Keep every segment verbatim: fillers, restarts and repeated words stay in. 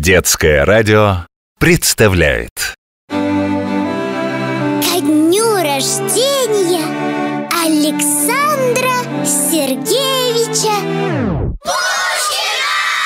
Детское радио представляет Ко дню рождения Александра Сергеевича Пушкина!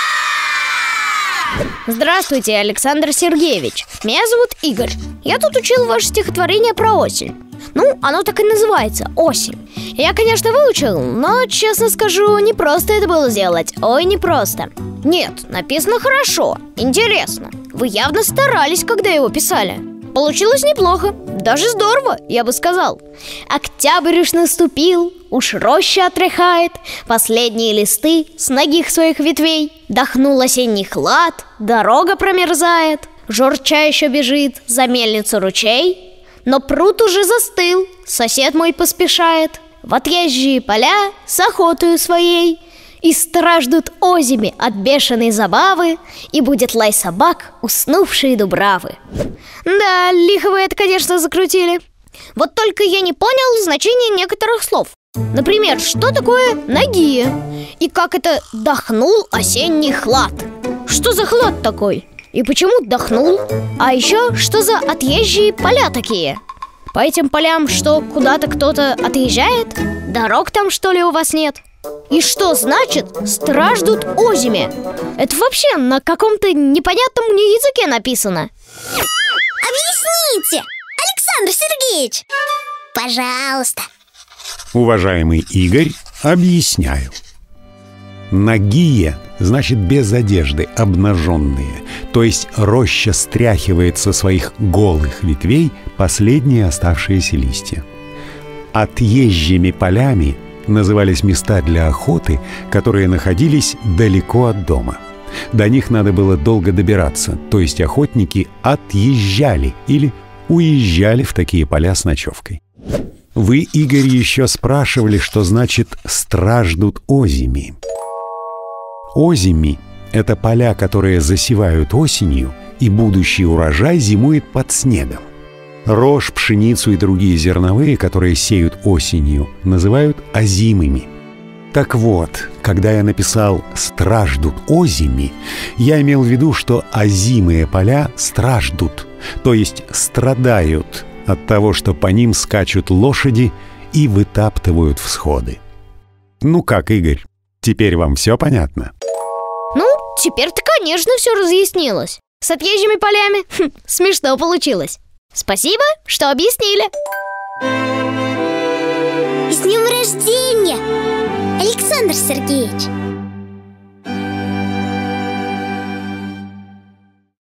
Здравствуйте, Александр Сергеевич. Меня зовут Игорь. Я тут учил ваше стихотворение про осень. Ну, оно так и называется – «Осень». Я, конечно, выучил, но, честно скажу, не просто это было сделать. Ой, не просто. Нет, написано хорошо, интересно. Вы явно старались, когда его писали. Получилось неплохо, даже здорово, я бы сказал. Октябрь уж наступил, уж роща отряхает, последние листы с ногих своих ветвей. Дохнул осенний хлад, дорога промерзает, журча еще бежит за мельницу ручей. Но пруд уже застыл, сосед мой поспешает в отъезжие поля с охотою своей. И страждут озими от бешеной забавы, и будет лай собак, уснувшие дубравы. Да, лихо вы это, конечно, закрутили. Вот только я не понял значения некоторых слов. Например, что такое «нагие» и как это «дохнул осенний хлад». Что за хлад такой? И почему дохнул? А еще, что за отъезжие поля такие? По этим полям что, куда-то кто-то отъезжает? Дорог там, что ли, у вас нет? И что значит «страждут озими»? Это вообще на каком-то непонятном мне языке написано. Объясните, Александр Сергеевич, пожалуйста. Уважаемый Игорь, объясняю. Нагие значит без одежды, обнаженные. То есть роща стряхивает со своих голых ветвей последние оставшиеся листья. Отъезжими полями назывались места для охоты, которые находились далеко от дома. До них надо было долго добираться, то есть охотники отъезжали или уезжали в такие поля с ночевкой. Вы, Игорь, еще спрашивали, что значит «страждут озими». Озими — это поля, которые засевают осенью, и будущий урожай зимует под снегом. Рожь, пшеницу и другие зерновые, которые сеют осенью, называют озимыми. Так вот, когда я написал «страждут озими», я имел в виду, что озимые поля страждут, то есть страдают от того, что по ним скачут лошади и вытаптывают всходы. Ну как, Игорь, теперь вам все понятно? Ну, теперь-то, конечно, все разъяснилось. С отъезжими полями хм, смешно получилось. Спасибо, что объяснили. С днем рождения, Александр Сергеевич!